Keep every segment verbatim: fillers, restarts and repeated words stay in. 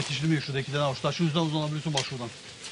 yetiştirmiyor şurada iki tane avuç. Taşı yüzden uzanabiliyorsun bak şuradan.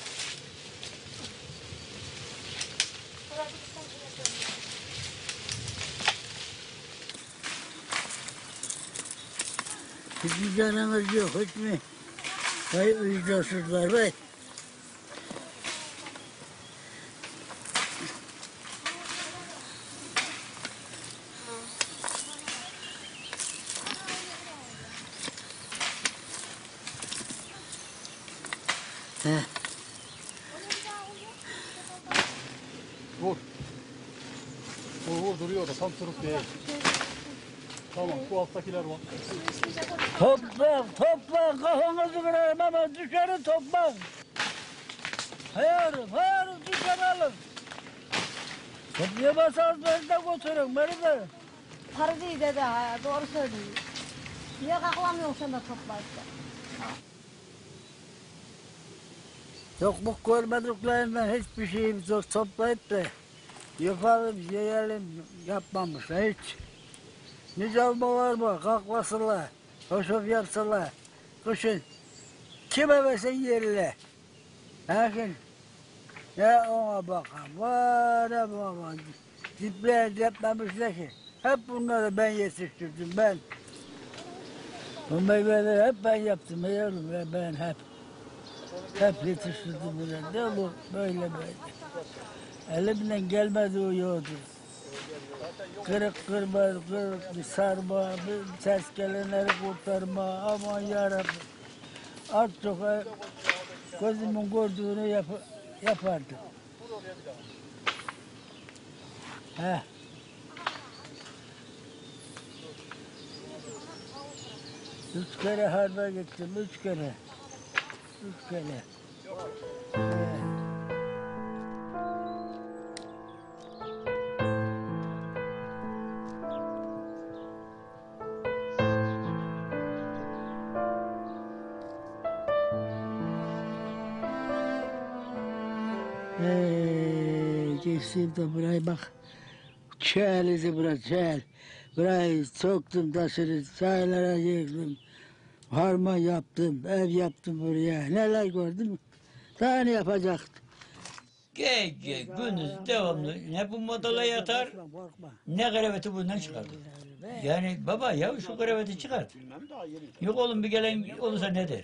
Hiçbir canımız yok, hiç mi? Vay vicdansızlar, vay. Heh. Vur. Vur vur duruyor da tam sırık değil. Tamam bu alttakiler var. Topla, topla, kafanızı kırarım ama dışarı topla. Hayırım, hayırım dışarı alın. Toplayamazsanız beni de götürün, beni de. Para değil dede, ha, doğru söylüyor. Niye kaklamıyorsun sen de toplayıp da? Yokluk görmediklerinden hiçbir şeyimiz yok, toplayıp da yapalım, yiyelim, yapmamışlar hiç. Nice almalar mı, kalkmasınlar, hoşaf yapsınlar, kışın. Kime versen yerine. Lakin ne ona bakan var ne bakan. Dipler yapmamışlar ki. Hep bunları ben yetiştirdim ben. Bu meyveleri hep ben yaptım yavrum ben, ben hep. Hep yetiştirdim bunları. Ne olur böyle böyle. Elimden gelmedi o yoğurdu. Kırık kırma, kırık bir sarma, bir ters gelenleri kurtarma, aman yarabbim. Az çok gözümün gördüğünü yap, yapardım. Heh. Üç kere harba gittim, üç kere. Üç kere. Heh. Ee, geçtim de burayı bak. Çelizi bura çel. Burayı soktum taşını, çaylara yıktım. Harman yaptım, ev yaptım buraya. Neler gördüm. Daha ne yapacaktım? Gece, gündüz devamlı ne bu modala yatar, ne graveti bundan çıkardı. Yani baba ya şu graveti çıkart. Yok oğlum bir gelen olursa ne der?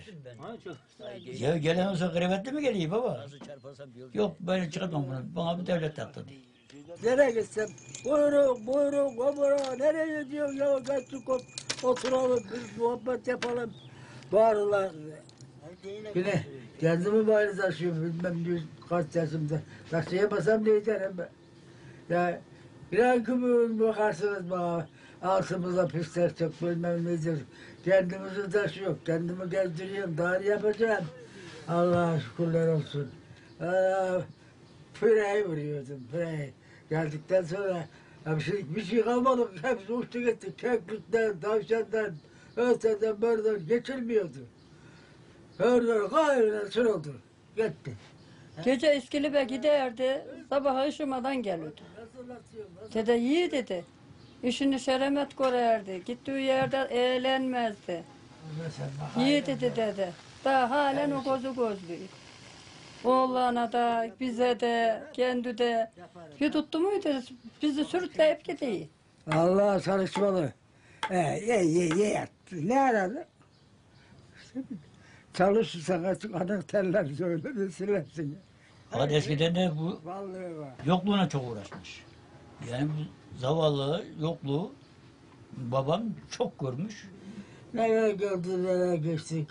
Ya gelen olsa gravetli mi geliyor baba? Yok ben çıkartmam bunu, bana bir devlet taktı diye. Nereye gitsem, buyurun, buyurun, buyurun, nereye gidiyorsun ya, kaçtık oturalım, bir muhabbet yapalım, bağırırlar. Yine kendimi bari taşıyorum, bilmem yüz kaç yaşımda, taşıyamazsam ne ederim ben. Ya, bir kümür bakarsınız bana, altımıza pisler çok bilmem nedir, kendimizi taşıyorum, kendimi gezdiriyorum, daha ne yapacağım? Allah'a şükürler olsun. Aa, Püreyi vuruyordum, püreyi. Geldikten sonra bir şey, bir şey kalmadı, hepsi uçtu gitti. Keklikten, tavşandan, öteden, buradan geçilmiyordu. Oradan gayrına sürüldü, gitti. Gece İskilip'e giderdi, sabah ışımadan gelirdi. Dede iyi dedi. İşini şeremet görerdi, gittiği yerde eğlenmezdi. İyi dedi dede. Daha halen o gözü gözlüyor. Oğlana da, bize de, kendi de. Bir tuttu muydu, bizi sürükleyip gidiyor. Allah çalışmalı. Ee, ye ye ye yattı. Ne aradı? İşte çalışırsan açık anahtarlar söyle silersin. Fakat eskiden de bu Vallahi var. yokluğuna çok uğraşmış. Yani bu zavallı yokluğu babam çok görmüş. Nereye gördü, nereye geçtik.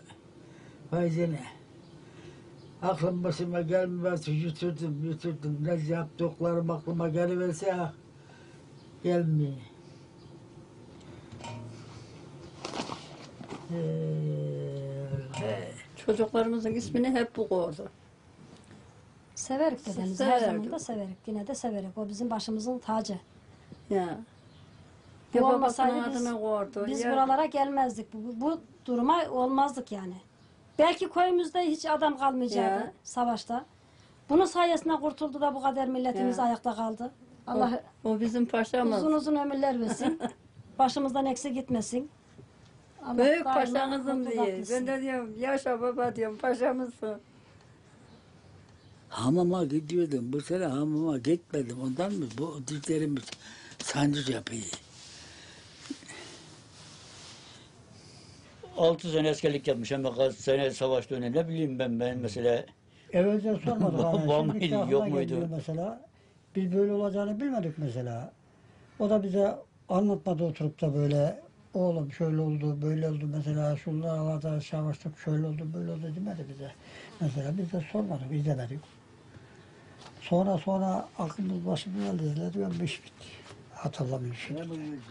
Fayda ne? Aklım başıma gelmez, yuturdum, yuturdum. Ne yaptıklarım aklıma geliverse ah, gelmiyor. Ee, Çocuklarımızın ismini hep bu koydu. Severik dedemizi, her zaman da severik. Yine de severik. O bizim başımızın tacı. Ya. Bu Ya olmasaydı babasının biz, adını koydu. biz ya. buralara gelmezdik. Bu, bu duruma olmazdık yani. Belki köyümüzde hiç adam kalmayacaktı Ya. savaşta. Bunun sayesinde kurtuldu da bu kadar milletimiz Ya. ayakta kaldı. Allah O, o bizim paşamız. uzun uzun ömürler versin. Başımızdan eksik gitmesin. Allah Büyük daima paşanızım mutlu diye. etsin. Ben de diyorum yaşa baba diyorum paşamızsın. Hamama gidiyordum. Bu sene hamama gitmedim. Ondan mı? Bu dizlerimiz sancı yapıyor. Altı sene askerlik yapmış ama kaç sene savaş dönemi ne bileyim ben ben mesela Evvelden sormadık. Var hani. mıydı, Şimdiki yok aklına muydu? geliyor mesela. Biz böyle olacağını bilmedik mesela. O da bize anlatmadı oturup da böyle oğlum şöyle oldu, böyle oldu mesela şunlarda savaştık şöyle oldu, böyle oldu demedi bize. Mesela biz de sormadık, izlemedik. Sonra sonra aklımız başımıza geldi. Diyorum iş bitti. Hatırlamıyorum şimdi.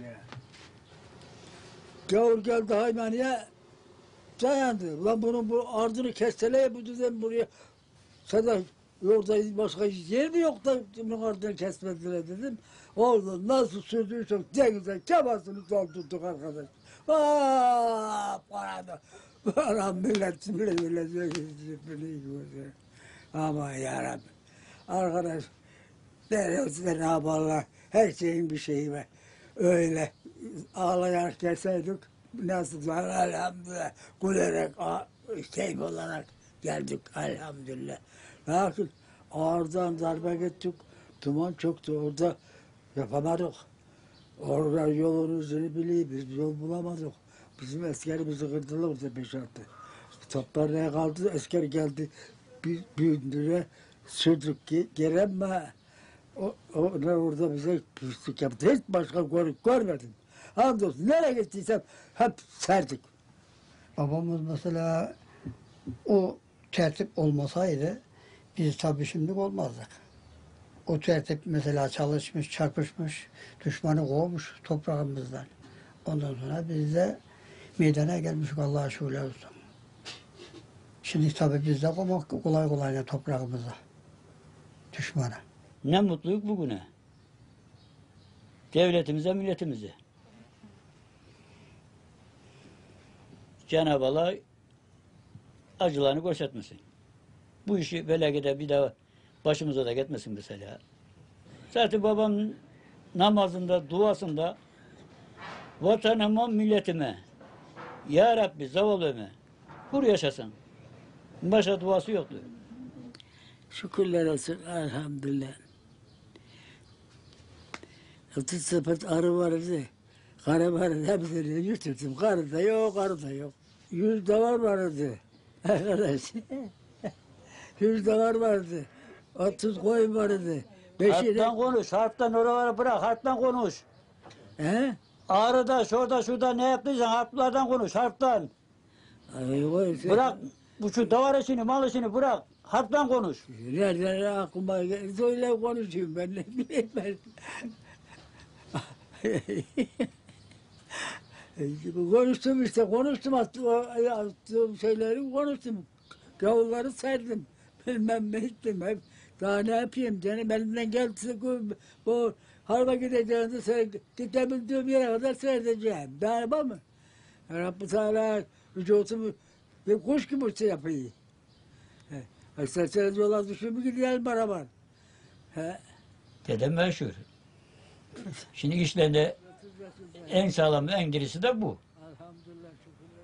Gavur geldi Haymani'ye dayandı. Ulan bunun bu ardını kesteleye bu düzen buraya. Sana orada başka yer mi yok da bunun ardını kesmediler dedim. Orada nasıl sürdüysek ne güzel kebasını doldurduk arkadaş. Aaa para para millet millet millet millet ama yarabbim. Arkadaş ne ne yaparlar her şeyin bir şeyi var. Öyle ağlayarak gelseydik nasıl var elhamdülillah gülerek keyif olarak geldik elhamdülillah. Lakin ağırdan darbe gittik, duman çöktü orada yapamadık. Orada yolun izini biliyor, biz yol bulamadık. Bizim askerimizi kırdılar orada beş altı. Toplar ne kaldı, asker geldi bir büyüdüre sürdük ki gelemme. O, o ne orada bize pislik yaptı. Hiç başka gör, görmedim. Hamdolsun nereye gittiysem hep serdik. Babamız mesela o tertip olmasaydı biz tabii şimdi olmazdık. O tertip mesela çalışmış, çarpışmış, düşmanı kovmuş toprağımızdan. Ondan sonra biz de meydana gelmişik Allah'a şükürler olsun. Şimdi tabii biz de kovmak kolay kolay toprağımıza, düşmana. ne mutluluk bugüne. Devletimize, milletimize. Cenab-ı Allah acılarını göstermesin. Bu işi felakete bir daha başımıza da gitmesin mesela. Zaten babam namazında, duasında vatanıma, milletime, Ya Rabbi zavallımı kur yaşasın. Başka duası yoktu. Şükürler olsun elhamdülillah. Otuz sepet arı vardı. Karı vardı hepsini yuturdum. Karı da yok, karı da yok. Yüz davar vardı. Arkadaş. Yüz davar vardı. Otuz koyun vardı. Beşi de... Harptan konuş, harptan oralara bırak, harptan konuş. He? Ağrı'da, şurada, şurada ne yaptıysan harplardan konuş, harptan. Ay, koy, Bırak, bu şu davar işini, mal işini bırak, harptan konuş. Nereden aklıma geldi? Söyle konuşayım ben ne bileyim ben. Konuştum işte, konuştum attığım şeyleri konuştum. Gavulları serdim. Bilmem ne ettim hep. Daha ne yapayım canım elimden geldi bu harba gideceğini ser, gidebildiğim yere kadar seyredeceğim. Daha yapar mı? Rabbi Teala vücudumu bir kuş gibi şey yapıyor. İsterseniz yola düşüp gidelim beraber. He. Dedem meşhur. Şimdi işlerinde en sağlam, en dirisi de bu. Elhamdülillah şükürler.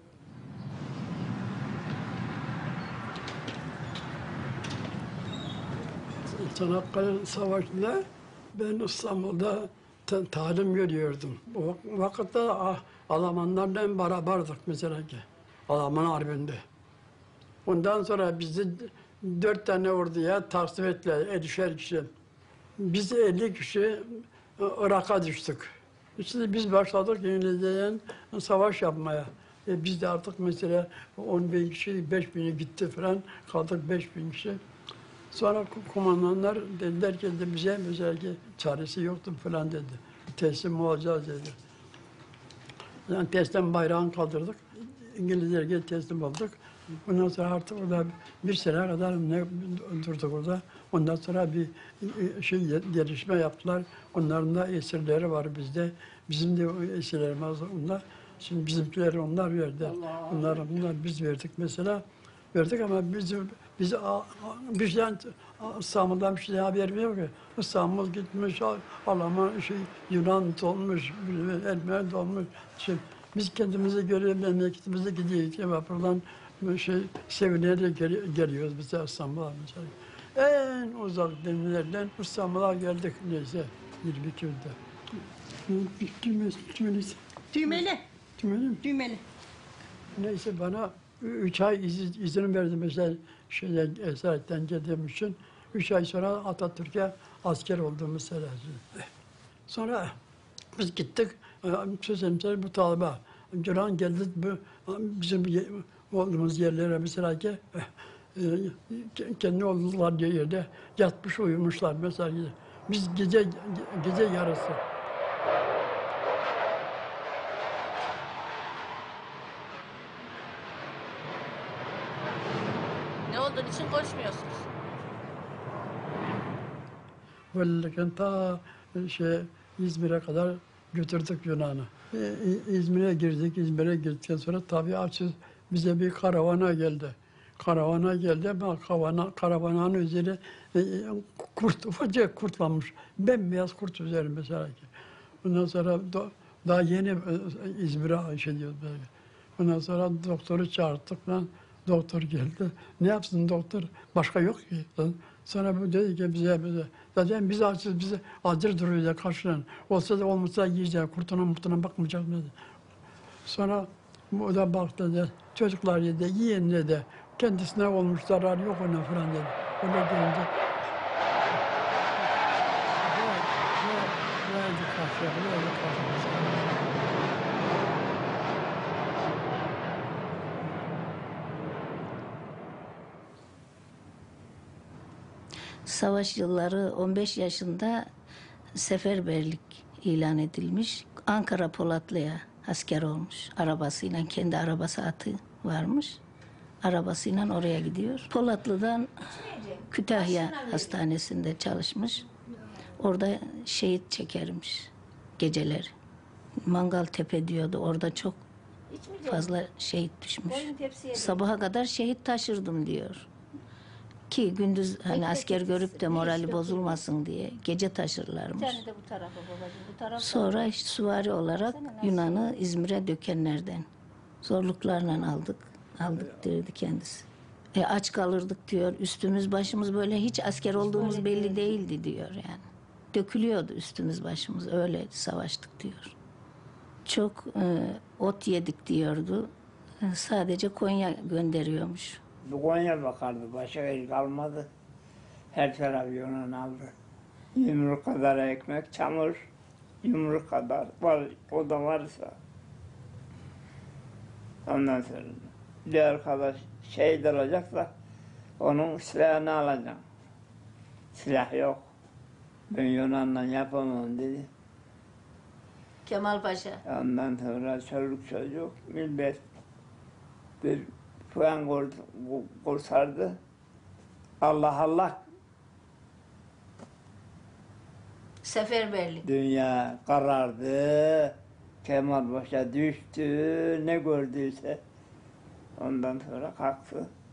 Çanakkale Savaşı'nda ben İstanbul'da ta- talim görüyordum. O vakitte ah, Almanlarla beraberdik mesela ki. Alman harbinde. Ondan sonra bizi dört tane orduya tasvip ettiler, elişer kişi. Biz elli kişi Irak'a düştük. Şimdi biz başladık İngilizce'yle savaş yapmaya. E biz de artık mesela on bin kişi, beş bini gitti falan, kaldık beş bin kişi. Sonra kumandanlar dediler ki de bize mesela ki çaresi yoktu falan dedi. Teslim olacağız dedi. Yani teslim bayrağını kaldırdık. İngilizler'e teslim olduk. Ondan sonra artık orada bir sene kadar ne durduk orada. Ondan sonra bir şey gelişme yaptılar. Onların da esirleri var bizde. Bizim de esirlerimiz var onlar. Şimdi bizimkileri onlar verdi. Onları bunlar biz verdik mesela. Verdik ama biz biz bir şey İstanbul'dan bir şey haber yok ki. İstanbul gitmiş, Alman şey Yunan dolmuş, Ermeni dolmuş. Şimdi Biz kendimizi görüyoruz, memleketimize gidiyoruz. Ya vapurdan şey, sevinerek gel- geliyoruz biz de İstanbul'a mesela. En uzak demirlerden İstanbul'a geldik neyse yirmi iki yılda. Tümeli, tümeli, Düğmeli. tümeli. Düğmeli. Neyse bana üç ay iz, izin verdi mesela şeye, Esaretten geldiğim için. Üç ay sonra Atatürk'e asker oldum mesela. Sonra biz gittik, sözümüzde bu talibe. Gören geldi bu bizim ye- olduğumuz yerlere mesela ki e, kendi oldukları yerde yatmış uyumuşlar mesela. Biz gece gece yarısı. Ne olduğu için konuşmuyorsunuz? Böyleyken ta şey İzmir'e kadar götürdük Yunan'ı. E, İ- İzmir'e girdik. İzmir'e girdikten sonra tabii açız bize bir karavana geldi. Karavana geldi ama karavana, karavanın üzeri e, kurt, ufacık kurt varmış. Bembeyaz kurt üzeri mesela ki. Ondan sonra do, daha yeni e, İzmir'e şey diyoruz böyle. Ondan sonra doktoru çağırttık lan. Doktor geldi. Ne yapsın doktor? Başka yok ki. Sonra bu dedi ki bize, bize zaten biz açız, bize acır duruyor karşılan. Olsa da olmasa yiyeceğiz, kurtuna murtuna bakmayacak dedi. Sonra o da baktı dedi, çocuklar yedi, yiyin dedi. Kendisine olmuş zarar yok ona falan dedi. Öyle gelince verdi karşıya, verdi karşıya. Savaş yılları on beş yaşında seferberlik ilan edilmiş. Ankara Polatlı'ya asker olmuş. Arabasıyla, kendi arabası atı varmış. Arabasıyla oraya gidiyor. Polatlı'dan Kütahya Hastanesi'nde çalışmış. Orada şehit çekermiş geceleri. Mangaltepe diyordu. Orada çok fazla şehit düşmüş. Sabaha kadar şehit taşırdım diyor. Ki gündüz hani asker görüp de morali bozulmasın diye gece taşırlarmış. Sonra işte süvari olarak Yunan'ı İzmir'e dökenlerden zorluklarla aldık. Aldık dedi kendisi. E, aç kalırdık diyor. Üstümüz başımız böyle hiç asker olduğumuz belli değildi diyor yani. Dökülüyordu üstümüz başımız. Öyle savaştık diyor. Çok e, ot yedik diyordu. E, sadece Konya gönderiyormuş. Bu Konya bakardı, başka el kalmadı. Her taraf Yunan aldı. Yumruk kadar ekmek, çamur, yumruk kadar var, o da varsa. Ondan sonra bir arkadaş şehit olacaksa onun silahını alacağım. Silah yok. Ben Yunan'la yapamam dedi. Kemal Paşa. Ondan sonra çocuk çocuk millet bir puan kurtardı. Allah Allah. Seferberlik. Dünya karardı. Kemal Paşa düştü. Ne gördüyse ondan sonra kalktı.